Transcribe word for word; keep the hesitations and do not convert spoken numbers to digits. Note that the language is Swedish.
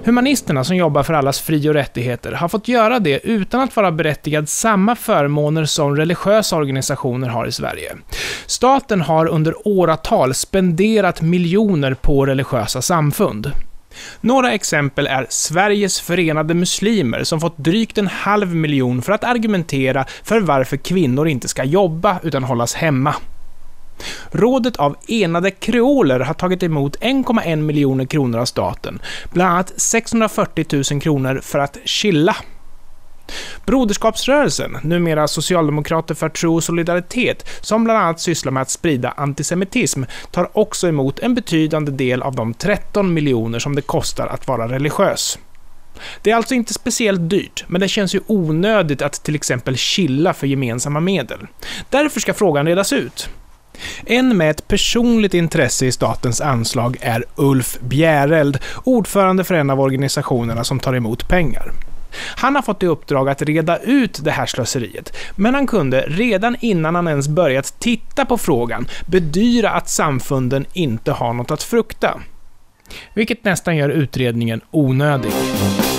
Humanisterna som jobbar för allas fri- och rättigheter har fått göra det utan att vara berättigad samma förmåner som religiösa organisationer har i Sverige. Staten har under åratal spenderat miljoner på religiösa samfund. Några exempel är Sveriges förenade muslimer som fått drygt en halv miljon för att argumentera för varför kvinnor inte ska jobba utan hållas hemma. Rådet av enade kreoler har tagit emot en komma en miljoner kronor av staten, bland annat sexhundrafyrtio tusen kronor för att chilla. Broderskapsrörelsen, numera Socialdemokrater för tro och solidaritet, som bland annat sysslar med att sprida antisemitism, tar också emot en betydande del av de tretton miljoner som det kostar att vara religiös. Det är alltså inte speciellt dyrt, men det känns ju onödigt att till exempel chilla för gemensamma medel. Därför ska frågan redas ut. En med ett personligt intresse i statens anslag är Ulf Bjäreld, ordförande för en av organisationerna som tar emot pengar. Han har fått i uppdrag att reda ut det här slöseriet, men han kunde redan innan han ens börjat titta på frågan bedyra att samfunden inte har något att frukta. Vilket nästan gör utredningen onödig.